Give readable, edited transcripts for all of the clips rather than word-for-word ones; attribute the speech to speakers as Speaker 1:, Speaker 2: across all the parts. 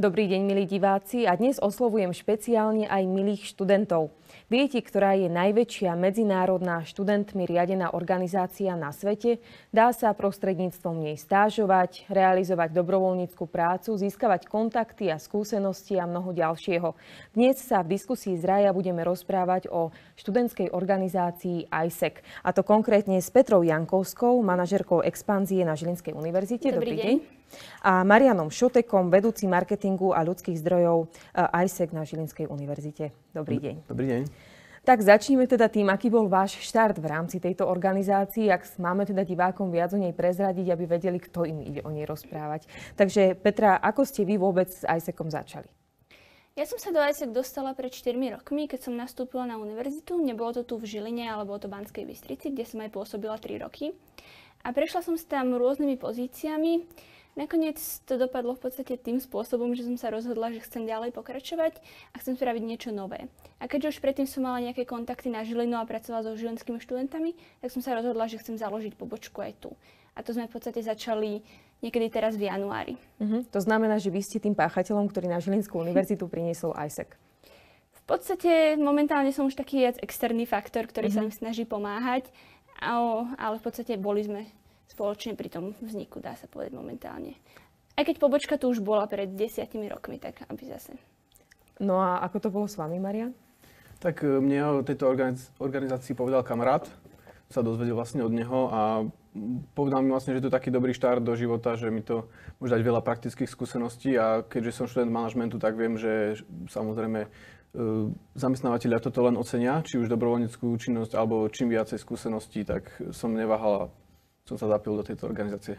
Speaker 1: Dobrý deň, milí diváci, a dnes oslovujem špeciálne aj milých študentov. Viete, ktorá je najväčšia medzinárodná študentmi riadená organizácia na svete? Dá sa prostredníctvom nej stážovať, realizovať dobrovoľnícku prácu, získavať kontakty a skúsenosti a mnoho ďalšieho. Dnes sa v diskusii z Rája budeme rozprávať o študentskej organizácii ISEC. A to konkrétne s Petrou Jankovskou, manažérkou expanzie na Žilinskej univerzite. Dobrý deň. A Marianom Šotekom, vedúcim marketingu a ľudských zdrojov ISEC na Žilinskej univerzite. Dobrý deň.
Speaker 2: Dobrý deň.
Speaker 1: Tak začneme teda tým, aký bol váš štart v rámci tejto organizácii, ak máme teda divákom viac o nej prezradiť, aby vedeli, kto im ide o nej rozprávať. Takže Petra, ako ste vy vôbec s ISECom začali?
Speaker 3: Ja som sa do ISEC dostala pred 4 rokmi, keď som nastúpila na univerzitu. Nebolo to tu v Žiline, ale bolo to v Banskej Bystrici, kde som aj pôsobila 3 roky. A prešla som tam rôznymi pozíciami. Nakoniec to dopadlo v podstate tým spôsobom, že som sa rozhodla, že chcem ďalej pokračovať a chcem spraviť niečo nové. A keďže už predtým som mala nejaké kontakty na Žilinu a pracovala so žilinskými študentami, tak som sa rozhodla, že chcem založiť pobočku aj tu. A to sme v podstate začali niekedy teraz v januári.
Speaker 1: To znamená, že vy ste tým páchateľom, ktorý na Žilinskú univerzitu priniesol ISEC.
Speaker 3: V podstate momentálne som už taký viac externý faktor, ktorý sa mi snaží pomáhať, ale v podstate boli sme spoločne pri tom vzniku, dá sa povedať momentálne. Aj keď pobočka tu už bola pred 10 rokmi, tak aby zase.
Speaker 1: No a ako to bolo s vami, Marian?
Speaker 2: Tak mne o tejto organizácii povedal kamarát, sa dozvedel vlastne od neho a povedal mi vlastne, že to je taký dobrý štart do života, že mi to môže dať veľa praktických skúseností a keďže som študent manažmentu, tak viem, že samozrejme zamestnávateľia toto len ocenia, či už dobrovoľníckú činnosť alebo čím viacej skúseností, tak som neváhal a som sa zapil do tejto organizácie.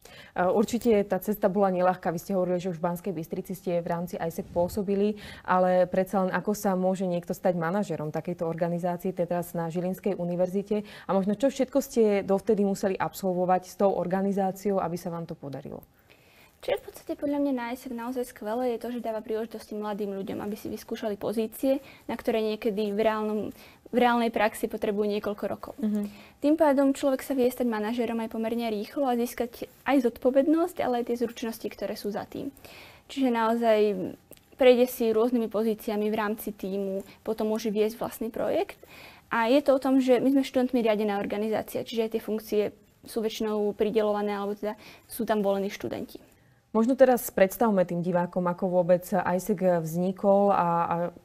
Speaker 1: Určite tá cesta bola neľahká. Vy ste hovorili, že už v Banskej Bystrici ste v rámci ISEC pôsobili, ale predsa len ako sa môže niekto stať manažerom takejto organizácie, teraz na Žilinskej univerzite? A možno čo všetko ste dovtedy museli absolvovať s tou organizáciou, aby sa vám to podarilo?
Speaker 3: Čo je v podstate podľa mňa na ISEC naozaj skvelé, je to, že dáva príležitosti mladým ľuďom, aby si vyskúšali pozície, na ktoré niekedy v reálnej praxi potrebujú niekoľko rokov. Tým pádom človek sa vie stať manažérom aj pomerne rýchlo a získať aj zodpovednosť, ale aj tie zručnosti, ktoré sú za tým. Čiže naozaj prejde si rôznymi pozíciami v rámci tímu, potom môže viesť vlastný projekt. A je to o tom, že my sme študentmi riadená organizácia, čiže aj tie funkcie sú väčšinou prideľované, alebo teda sú tam volení študenti.
Speaker 1: Možno teraz predstavme tým divákom, ako vôbec ISEC vznikol a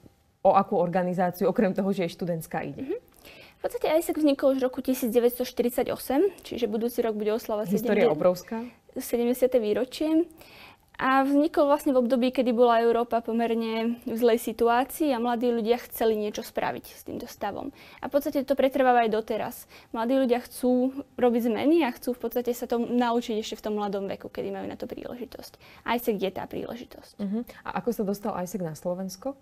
Speaker 1: o akú organizáciu, okrem toho, že je študentská, ide.
Speaker 3: V podstate ISEC vznikol už v roku 1948, čiže budúci rok bude oslavovať
Speaker 1: História obrovská.
Speaker 3: 70. výročie. A vznikol vlastne v období, kedy bola Európa pomerne v zlej situácii a mladí ľudia chceli niečo spraviť s týmto stavom. A v podstate to pretrváva aj doteraz. Mladí ľudia chcú robiť zmeny a chcú v podstate sa to naučiť ešte v tom mladom veku, kedy majú na to príležitosť. ISEC je tá príležitosť.
Speaker 1: A ako sa dostal ISEC na Slovensko?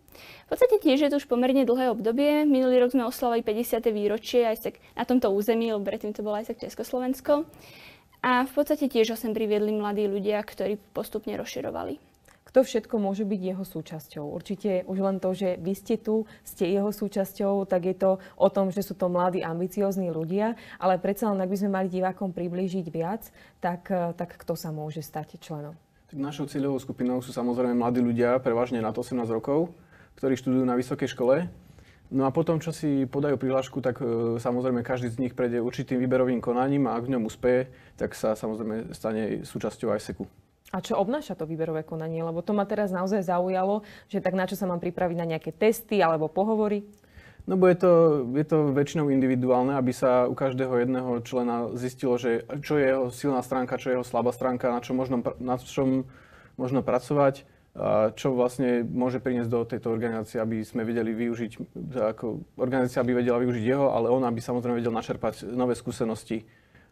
Speaker 3: V podstate tiež je to už pomerne dlhé obdobie. Minulý rok sme oslavili 50. výročie ISEC na tomto území, lebo predtým to bolo ISEC Československo. A v podstate tiež ho sem priviedli mladí ľudia, ktorí postupne rozširovali.
Speaker 1: Kto všetko môže byť jeho súčasťou? Určite už len to, že vy ste tu, ste jeho súčasťou, tak je to o tom, že sú to mladí, ambiciózni ľudia, ale predsa len, ak by sme mali divákom priblížiť viac, tak kto sa môže stať členom?
Speaker 2: Tak našou cieľovou skupinou sú samozrejme mladí ľudia, prevažne nad 18 rokov, ktorí študujú na vysokej škole. No a potom, čo si podajú prihlášku, tak samozrejme každý z nich prejde určitým výberovým konaním a ak v ňom uspeje, tak sa samozrejme stane súčasťou ISECu.
Speaker 1: A čo obnáša to výberové konanie? Lebo to ma teraz naozaj zaujalo, že tak na čo sa mám pripraviť, na nejaké testy alebo pohovory?
Speaker 2: No bo je to väčšinou individuálne, aby sa u každého jedného člena zistilo, že čo je jeho silná stránka, čo je jeho slabá stránka, na čom možno pracovať. A čo vlastne môže priniesť do tejto organizácie, aby sme vedeli využiť, ako organizácia by vedela využiť jeho, ale on aby samozrejme vedel načerpať nové skúsenosti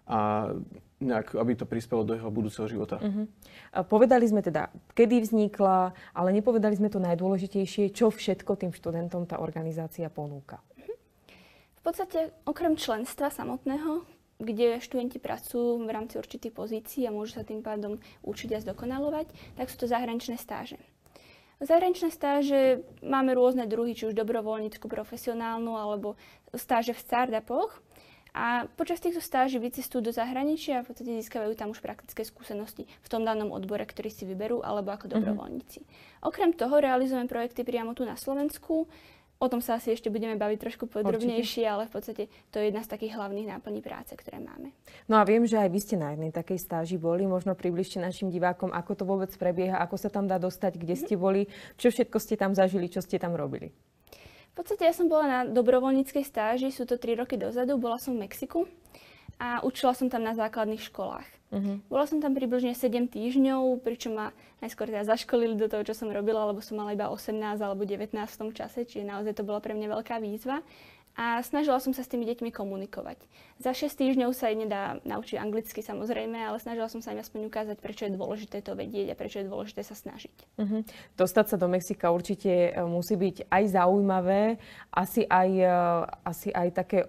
Speaker 2: a nejak, aby to prispelo do jeho budúceho života.
Speaker 1: Povedali sme teda, kedy vznikla, ale nepovedali sme to najdôležitejšie, čo všetko tým študentom tá organizácia ponúka.
Speaker 3: V podstate okrem členstva samotného, kde študenti pracujú v rámci určitých pozícií a môžu sa tým pádom učiť a zdokonalovať, tak sú to zahraničné stáže. Zahraničné stáže máme rôzne druhy, či už dobrovoľnícku, profesionálnu alebo stáže v startupoch. A počas týchto stáží vycestujú do zahraničia a v podstate získavajú tam už praktické skúsenosti v tom danom odbore, ktorý si vyberú, alebo ako dobrovoľníci. Okrem toho realizujeme projekty priamo tu na Slovensku. O tom sa asi ešte budeme baviť trošku podrobnejšie, ale v podstate to je jedna z takých hlavných náplní práce, ktoré máme.
Speaker 1: No a viem, že aj vy ste na jednej takej stáži boli. Možno približte našim divákom, ako to vôbec prebieha, ako sa tam dá dostať, kde ste boli, čo všetko ste tam zažili, čo ste tam robili.
Speaker 3: V podstate ja som bola na dobrovoľníckej stáži, sú to 3 roky dozadu, bola som v Mexiku a učila som tam na základných školách. Bola som tam približne 7 týždňov, pričom ma najskôr teda zaškolili do toho, čo som robila, lebo som mala iba 18 alebo 19 v tom čase, čiže naozaj to bola pre mňa veľká výzva. A snažila som sa s tými deťmi komunikovať. Za 6 týždňov sa aj nedá naučiť anglicky samozrejme, ale snažila som sa im aspoň ukázať, prečo je dôležité to vedieť a prečo je dôležité sa snažiť.
Speaker 1: Dostať sa do Mexika určite musí byť aj zaujímavé, asi aj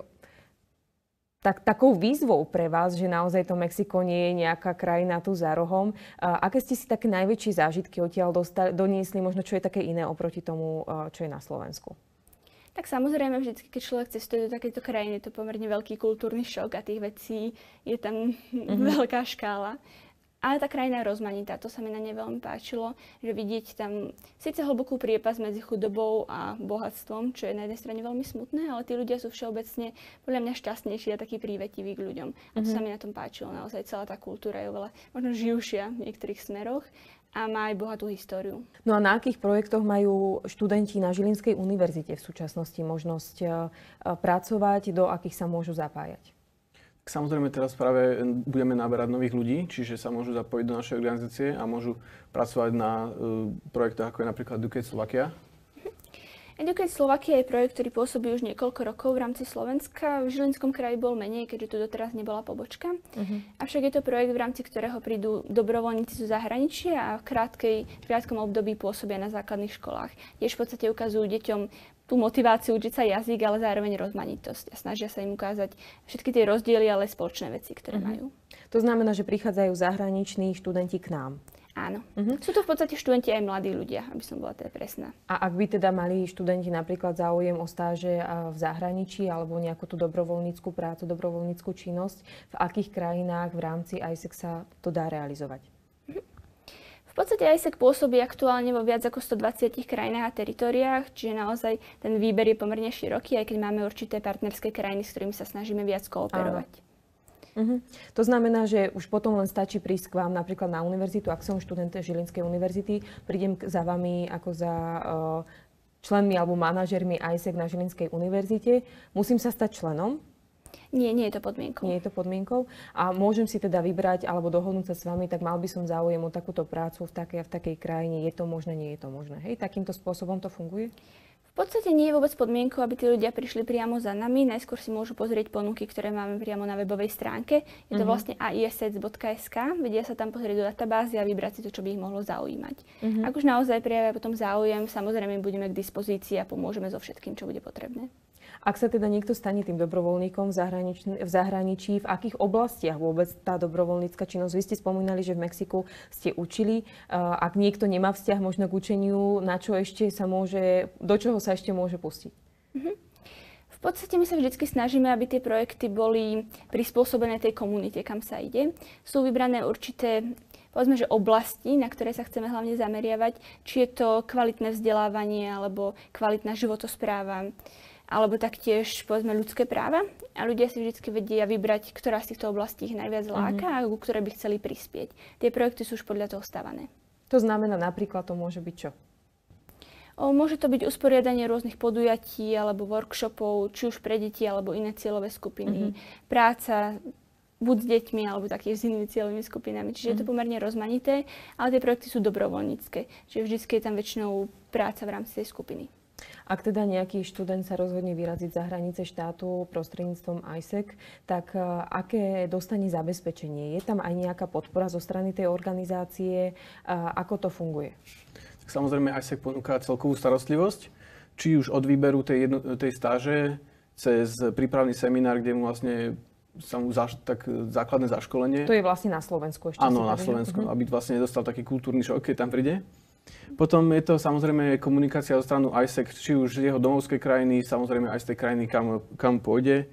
Speaker 1: takou výzvou pre vás, že naozaj to Mexiko nie je nejaká krajina tu za rohom. Aké ste si také najväčšie zážitky odtiaľ doniesli, možno čo je také iné oproti tomu, čo je na Slovensku?
Speaker 3: Tak samozrejme, vždy, keď človek cestuje do takejto krajiny, je to pomerne veľký kultúrny šok a tých vecí je tam veľká škála. Ale tá krajina je rozmanitá, to sa mi na nej veľmi páčilo, že vidieť tam síce hlbokú priepasť medzi chudobou a bohatstvom, čo je na jednej strane veľmi smutné, ale tí ľudia sú všeobecne podľa mňa šťastnejší a takí prívetiví k ľuďom. A to sa mi na tom páčilo, naozaj celá tá kultúra je oveľa možno živšia v niektorých smeroch a má aj bohatú históriu.
Speaker 1: No a na akých projektoch majú študenti na Žilinskej univerzite v súčasnosti možnosť pracovať, do akých sa môžu zapájať?
Speaker 2: Samozrejme, teraz práve budeme naberať nových ľudí, čiže sa môžu zapojiť do našej organizácie a môžu pracovať na projektoch, ako je napríklad Educate Slovakia.
Speaker 3: Educate Slovakia je projekt, ktorý pôsobí už niekoľko rokov v rámci Slovenska. V Žilinskom kraji bol menej, keďže tu doteraz nebola pobočka. Avšak je to projekt, v rámci ktorého prídu dobrovoľníci zo zahraničia a v krátkom období pôsobia na základných školách. Tiež v podstate ukazujú deťom tú motiváciu učiť sa jazyk, ale zároveň rozmanitosť. A snažia sa im ukázať všetky tie rozdiely, ale spoločné veci, ktoré majú.
Speaker 1: To znamená, že prichádzajú zahraniční študenti k nám.
Speaker 3: Áno. Sú to v podstate študenti aj mladí ľudia, aby som bola teda presná.
Speaker 1: A ak by teda mali študenti napríklad záujem o stáže v zahraničí alebo nejakú tú dobrovoľníckú prácu, dobrovoľníckú činnosť, v akých krajinách v rámci ISEC sa to dá realizovať?
Speaker 3: V podstate ISEC pôsobí aktuálne vo viac ako 120 krajinách a teritóriách, čiže naozaj ten výber je pomerne široký, aj keď máme určité partnerské krajiny, s ktorými sa snažíme viac kooperovať.
Speaker 1: To znamená, že už potom len stačí prísť k vám napríklad na univerzitu, ak som študent Žilinskej univerzity, prídem za vami ako za členmi alebo manažermi ISEC na Žilinskej univerzite. Musím sa stať členom?
Speaker 3: Nie je to podmienkou.
Speaker 1: Nie je to podmienkou. A môžem si teda vybrať alebo dohodnúť sa s vami, tak mal by som záujem o takúto prácu v takej a v takej krajine. Je to možné, nie je to možné. Hej, takýmto spôsobom to funguje?
Speaker 3: V podstate nie je vôbec podmienkou, aby tí ľudia prišli priamo za nami. Najskôr si môžu pozrieť ponuky, ktoré máme priamo na webovej stránke. Je to vlastne aisec.sk. Vedia sa tam pozrieť do databázy a vybrať si to, čo by ich mohlo zaujímať. Ak už naozaj prejavia potom záujem, samozrejme budeme k dispozícii a pomôžeme so všetkým, čo bude potrebné.
Speaker 1: Ak sa teda niekto stane tým dobrovoľníkom v zahraničí, v akých oblastiach vôbec tá dobrovoľnícka činnosť? Vy ste spomínali, že v Mexiku ste učili. Ak niekto nemá vzťah možno k učeniu, na čo ešte sa môže, do čoho sa ešte môže pustiť?
Speaker 3: V podstate my sa vždy snažíme, aby tie projekty boli prispôsobené tej komunite, kam sa ide. Sú vybrané určité povedzme, že oblasti, na ktoré sa chceme hlavne zameriavať, či je to kvalitné vzdelávanie alebo kvalitná životospráva, alebo taktiež, povedzme, ľudské práva. A ľudia si vždy vedia vybrať, ktorá z týchto oblastí ich najviac láka a ku ktorej by chceli prispieť. Tie projekty sú už podľa toho stavané.
Speaker 1: To znamená napríklad, to môže byť čo?
Speaker 3: Môže to byť usporiadanie rôznych podujatí alebo workshopov, či už pre deti alebo iné cieľové skupiny. Práca buď s deťmi alebo taktiež s inými cieľovými skupinami. Čiže je to pomerne rozmanité, ale tie projekty sú dobrovoľnícke. Čiže vždy je tam väčšinou práca v rámci tej skupiny.
Speaker 1: Ak teda nejaký študent sa rozhodne vyraziť za hranice štátu prostredníctvom ISEC, tak aké dostane zabezpečenie? Je tam aj nejaká podpora zo strany tej organizácie? Ako to funguje?
Speaker 2: Tak samozrejme ISEC ponúka celkovú starostlivosť, či už od výberu tej stáže cez prípravný seminár, kde mu vlastne tak základné zaškolenie.
Speaker 1: To je vlastne na Slovensku ešte.
Speaker 2: Áno, na Slovensku, aby vlastne nedostal taký kultúrny šok, keď tam príde. Potom je to samozrejme komunikácia zo stranu ISEC, či už z jeho domovskej krajiny, samozrejme aj z tej krajiny, kam pôjde.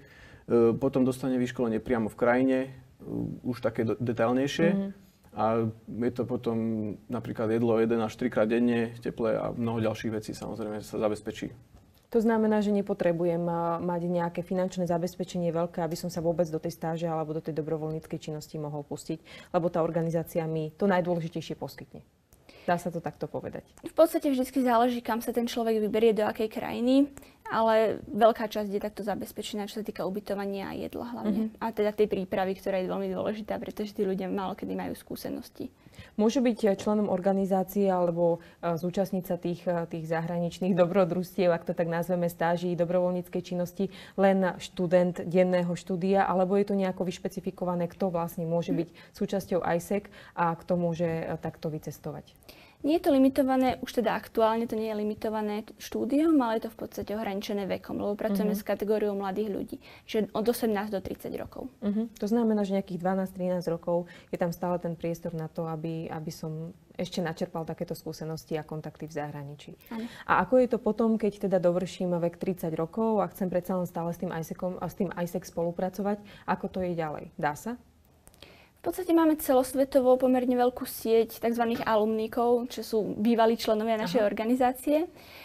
Speaker 2: potom dostane vyškolenie priamo v krajine, už také detailnejšie. A je to potom napríklad jedlo 1 až 3 krát denne, teplé a mnoho ďalších vecí samozrejme sa zabezpečí.
Speaker 1: To znamená, že nepotrebujem mať nejaké finančné zabezpečenie veľké, aby som sa vôbec do tej stáže alebo do tej dobrovoľníckej činnosti mohol pustiť, lebo tá organizácia mi to najdôležitejšie poskytne. Dá sa to takto povedať?
Speaker 3: V podstate vždy záleží, kam sa ten človek vyberie, do akej krajiny, ale veľká časť je takto zabezpečená, čo sa týka ubytovania a jedla hlavne. A teda tej prípravy, ktorá je veľmi dôležitá, pretože tí ľudia málo kedy majú skúsenosti.
Speaker 1: Môže byť členom organizácie alebo zúčastniť sa tých zahraničných dobrodružstiev, ak to tak nazveme, stáží, dobrovoľníckej činnosti, len študent denného štúdia, alebo je to nejako vyšpecifikované, kto vlastne môže byť súčasťou ISEC a kto môže takto vycestovať?
Speaker 3: Nie je to limitované, už teda aktuálne to nie je limitované štúdiom, ale je to v podstate ohraničené vekom, lebo pracujeme s kategóriou mladých ľudí, že od 18 do 30 rokov.
Speaker 1: To znamená, že nejakých 12-13 rokov je tam stále ten priestor na to, aby som ešte načerpal takéto skúsenosti a kontakty v zahraničí.
Speaker 3: Ano.
Speaker 1: A ako je to potom, keď teda dovrším vek 30 rokov a chcem predsa len stále s tým ISEC spolupracovať, ako to je ďalej? Dá sa?
Speaker 3: V podstate máme celosvetovo pomerne veľkú sieť tzv. Alumníkov, čo sú bývalí členovia našej organizácie.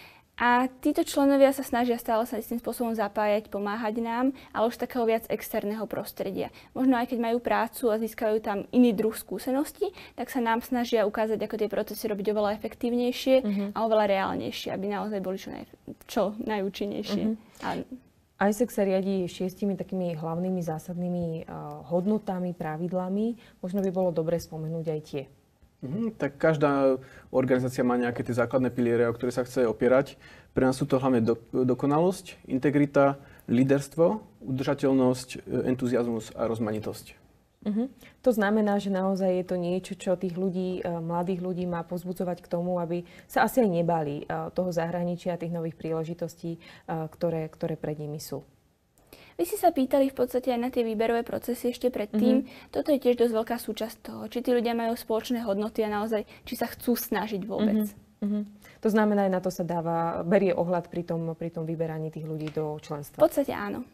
Speaker 3: A títo členovia sa snažia stále sa istým spôsobom zapájať, pomáhať nám, ale už takého viac externého prostredia. Možno aj keď majú prácu a získajú tam iný druh skúseností, tak sa nám snažia ukázať, ako tie procesy robiť oveľa efektívnejšie a oveľa reálnejšie, aby naozaj boli čo najúčinnejšie.
Speaker 1: ISEC sa riadi 6 takými hlavnými zásadnými hodnotami, pravidlami. Možno by bolo dobre spomenúť aj tie.
Speaker 2: Tak každá organizácia má nejaké tie základné piliere, o ktoré sa chce opierať. Pre nás sú to hlavne dokonalosť, integrita, líderstvo, udržateľnosť, entuziazmus a rozmanitosť.
Speaker 1: To znamená, že naozaj je to niečo, čo tých ľudí, mladých ľudí má povzbudzovať k tomu, aby sa asi aj nebali toho zahraničia, tých nových príležitostí, ktoré pred nimi sú.
Speaker 3: Vy si sa pýtali v podstate aj na tie výberové procesy ešte predtým. Toto je tiež dosť veľká súčasť toho, či tí ľudia majú spoločné hodnoty a naozaj, či sa chcú snažiť vôbec.
Speaker 1: To znamená, aj na to sa berie ohľad pri tom vyberaní tých ľudí do členstva.
Speaker 3: V podstate áno.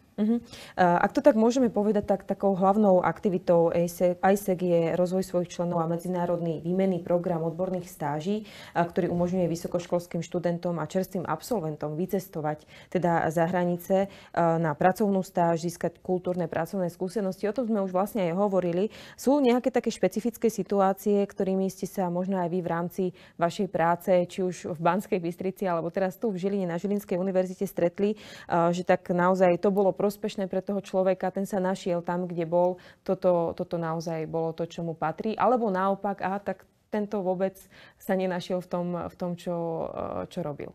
Speaker 1: Ak to tak môžeme povedať, tak takou hlavnou aktivitou ISEC je rozvoj svojich členov a medzinárodný výmenný program odborných stáží, ktorý umožňuje vysokoškolským študentom a čerstvým absolventom vycestovať teda za hranice na pracovnú stáž, získať kultúrne pracovné skúsenosti. O tom sme už vlastne aj hovorili. Sú nejaké také špecifické situácie, ktorými ste sa možno aj vy v rámci vašej práce, či už v Banskej Bystrici, alebo teraz tu v Žiline na Žilinskej univerzite stretli, že tak naozaj to bolo prospešné pre toho človeka, ten sa našiel tam, kde bol, toto naozaj bolo to, čo mu patrí, alebo naopak, tak tento vôbec sa nenašiel v tom čo robil.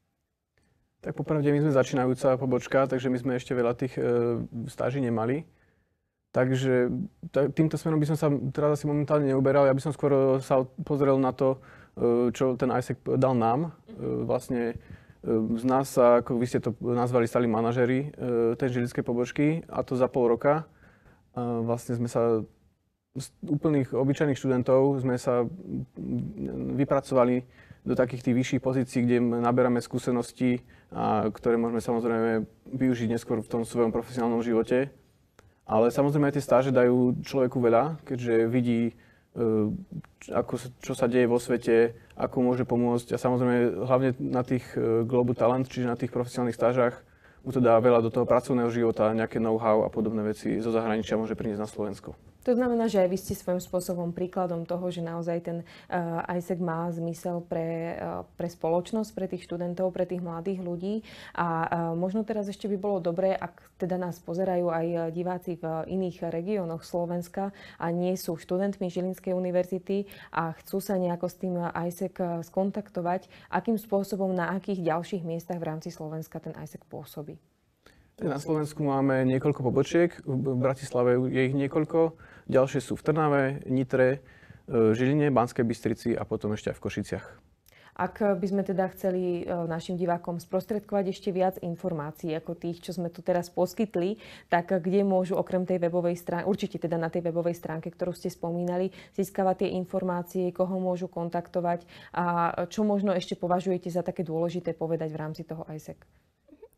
Speaker 2: Tak popravde my sme začínajúca pobočka, takže my sme ešte veľa tých stáží nemali. Takže týmto smerom by som sa teraz asi momentálne neuberal, ja by som skôr sa pozrel na to, čo ten ISEC dal nám. Vlastne z nás sa, ako vy ste to nazvali, stali manažeri tej žilinskej pobočky, a to za pol roka. Vlastne sme sa z úplných obyčajných študentov sme sa vypracovali do takých tých vyšších pozícií, kde naberáme skúsenosti, ktoré môžeme samozrejme využiť neskôr v tom svojom profesionálnom živote. Ale samozrejme aj tie stáže dajú človeku veľa, keďže vidí, čo sa deje vo svete, ako môže pomôcť. A samozrejme hlavne na tých Global Talent, čiže na tých profesionálnych stážach, mu to dá veľa do toho pracovného života, nejaké know-how a podobné veci zo zahraničia môže priniesť na Slovensko.
Speaker 1: To znamená, že aj vy ste svojím spôsobom príkladom toho, že naozaj ten ISEC má zmysel pre spoločnosť, pre tých študentov, pre tých mladých ľudí. A možno teraz ešte by bolo dobré, ak teda nás pozerajú aj diváci v iných regiónoch Slovenska a nie sú študentmi Žilinskej univerzity a chcú sa nejako s tým ISEC skontaktovať, akým spôsobom, na akých ďalších miestach v rámci Slovenska ten ISEC pôsobí?
Speaker 2: Na Slovensku máme niekoľko pobočiek, v Bratislave je ich niekoľko, ďalšie sú v Trnave, Nitre, Žiline, Banskej Bystrici a potom ešte aj v Košiciach.
Speaker 1: Ak by sme teda chceli našim divákom sprostredkovať ešte viac informácií ako tých, čo sme tu teraz poskytli, tak kde môžu okrem tej webovej stránky, určite teda na tej webovej stránke, ktorú ste spomínali, získavať tie informácie, koho môžu kontaktovať a čo možno ešte považujete za také dôležité povedať v rámci toho ISEC?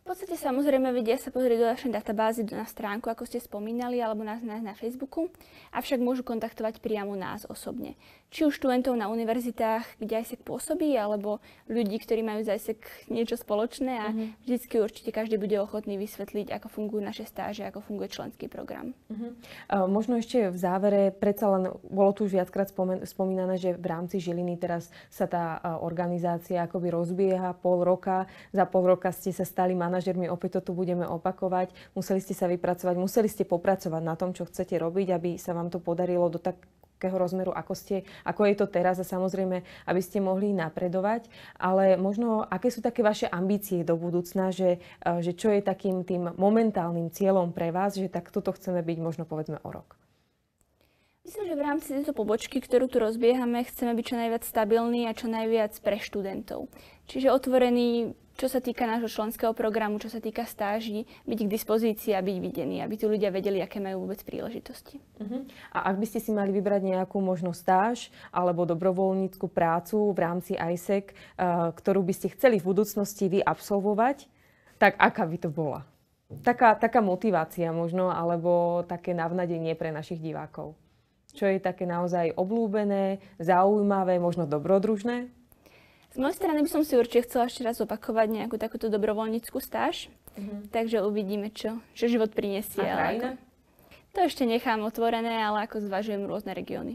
Speaker 3: V podstate samozrejme vedia sa pozrieť do našej databázy, na stránku, ako ste spomínali, alebo nás nájsť na Facebooku, avšak môžu kontaktovať priamo nás osobne. Či už študentov na univerzitách, kde ISEC pôsobí, alebo ľudí, ktorí majú z ISEC niečo spoločné a vždycky určite každý bude ochotný vysvetliť, ako fungujú naše stáže, ako funguje členský program.
Speaker 1: Možno ešte v závere, predsa len bolo tu už viackrát spomínané, že v rámci Žiliny teraz sa tá organizácia akoby rozbieha pol roka. Za pol roka ste sa stali manažermi, opäť to tu budeme opakovať. Museli ste sa vypracovať, museli ste popracovať na tom, čo chcete robiť, aby sa vám to podarilo do takého rozmeru, ako je to teraz a samozrejme, aby ste mohli napredovať. Ale možno, aké sú také vaše ambície do budúcna, že čo je takým tým momentálnym cieľom pre vás, že tak toto chceme byť možno povedzme o rok?
Speaker 3: Myslím, že v rámci tejto pobočky, ktorú tu rozbiehame, chceme byť čo najviac stabilní a čo najviac pre študentov. Čiže otvorený, čo sa týka nášho členského programu, čo sa týka stáží, byť k dispozícii a byť videní, aby tu ľudia vedeli, aké majú vôbec príležitosti.
Speaker 1: A ak by ste si mali vybrať nejakú možno stáž alebo dobrovoľnícku prácu v rámci ISEC, ktorú by ste chceli v budúcnosti vy absolvovať, tak aká by to bola? Taká motivácia možno, alebo také navnadenie pre našich divákov. Čo je také naozaj obľúbené, zaujímavé, možno dobrodružné?
Speaker 3: Z mojej strany by som si určite chcela ešte raz opakovať nejakú takúto dobrovoľnícku stáž. Takže uvidíme, čo život prinesie.
Speaker 1: A krajina?
Speaker 3: To ešte nechám otvorené, ale ako zvažujem rôzne regióny.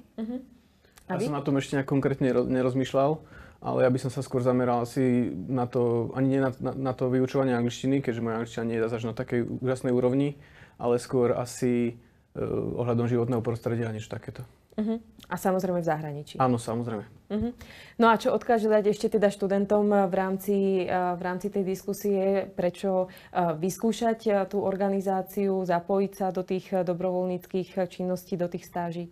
Speaker 2: Ja som na tom ešte nejak konkrétne nerozmýšľal, ale ja by som sa skôr zameral asi na to, ani nie na to vyučovanie angličtiny, keďže moja angličtina nie je až na takej úžasnej úrovni, ale skôr asi ohľadom životného prostredia, niečo takéto.
Speaker 1: A samozrejme v zahraničí.
Speaker 2: Áno, samozrejme.
Speaker 1: No a čo odkáže dať ešte teda študentom v rámci tej diskusie, prečo vyskúšať tú organizáciu, zapojiť sa do tých dobrovoľníckych činností, do tých stáží?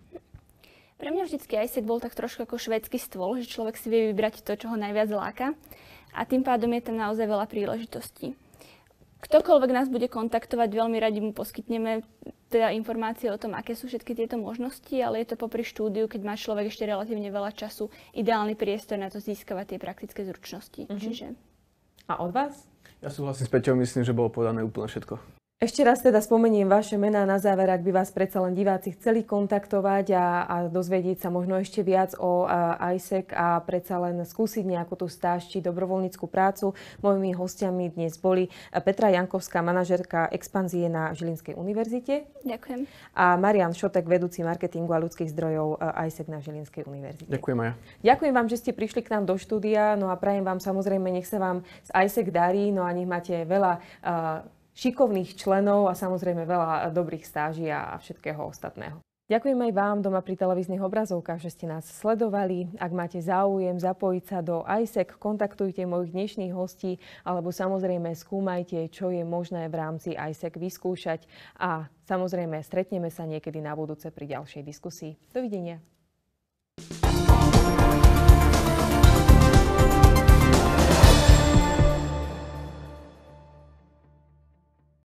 Speaker 3: Pre mňa vždycky ISEC bol tak trošku ako švédsky stôl, že človek si vie vybrať to, čo ho najviac láka a tým pádom je tam naozaj veľa príležitostí. Ktokoľvek nás bude kontaktovať, veľmi radi mu poskytneme teda informácie o tom, aké sú všetky tieto možnosti, ale je to popri štúdiu, keď má človek ešte relatívne veľa času, ideálny priestor na to získavať tie praktické zručnosti. Čiže...
Speaker 1: A od vás?
Speaker 2: Ja súhlasím s Peťou, myslím, že bolo povedané úplne všetko.
Speaker 1: Ešte raz teda spomeniem vaše mená na záver, ak by vás predsa len diváci chceli kontaktovať a dozvedieť sa možno ešte viac o ISEC a predsa len skúsiť nejakú tú stáž či dobrovoľníckú prácu. Mojimi hostiami dnes boli Petra Jankovská, manažérka expanzie na Žilinskej univerzite.
Speaker 3: Ďakujem.
Speaker 1: A Marián Šotek, vedúci marketingu a ľudských zdrojov ISEC na Žilinskej univerzite.
Speaker 2: Ďakujem, Maja.
Speaker 1: Ďakujem vám, že ste prišli k nám do štúdia, no a prajem vám samozrejme, nech sa vám z ISEC darí, no a nech máte veľa šikovných členov a samozrejme veľa dobrých stáží a všetkého ostatného. Ďakujem aj vám doma pri televíznych obrazovkách, že ste nás sledovali. Ak máte záujem zapojiť sa do ISEC, kontaktujte mojich dnešných hostí alebo samozrejme skúmajte, čo je možné v rámci ISEC vyskúšať a samozrejme stretneme sa niekedy na budúce pri ďalšej diskusii. Dovidenia.